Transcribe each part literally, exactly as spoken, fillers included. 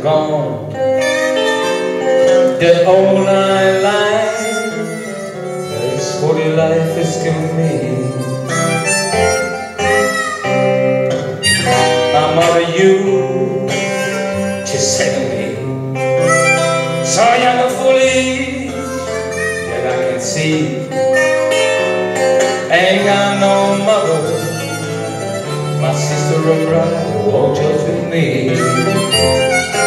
gone. That old night life, this forty life is killing me. My mother, you just said to me, so young and foolish that I can see. Ain't got no mother, my sister or brother won't judge with me.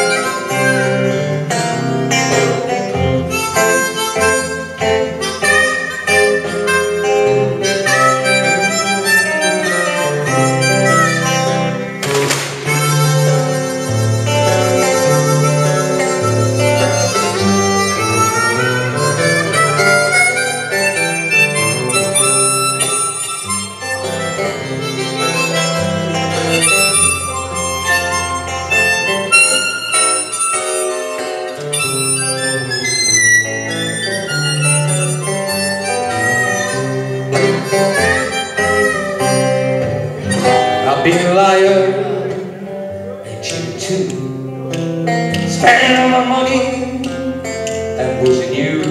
I've been a liar and cheated too, spending all my money and losing you.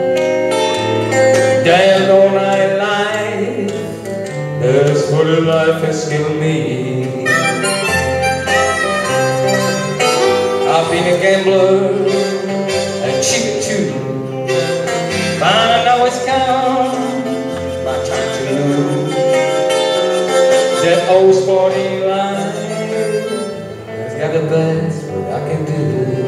Damn all night life, that's what the life has given me. I've been a gambler and cheated too, but I know it's come my time to lose. That old sporting life has got the best what I can do.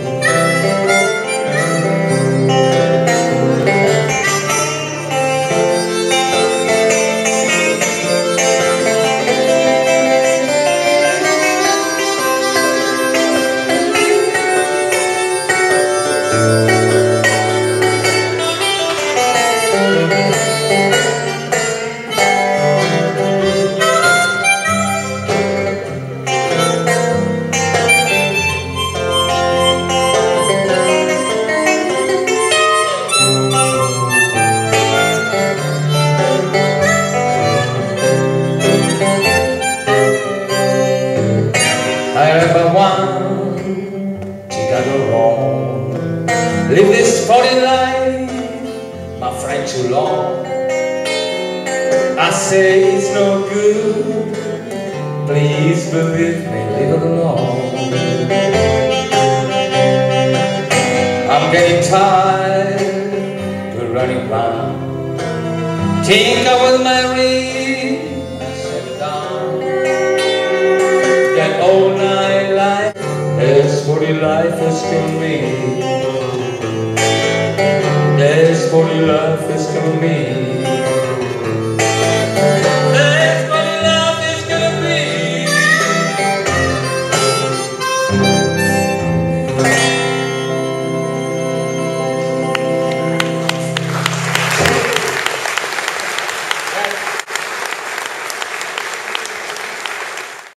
I ever want to get wrong. Live this forty life, my friend, too long. I say it's no good, please believe me, leave it alone. I'm getting tired of running round. Think I will marry and settle down. That old night life, this forty life has killed me. This forty life has killed me.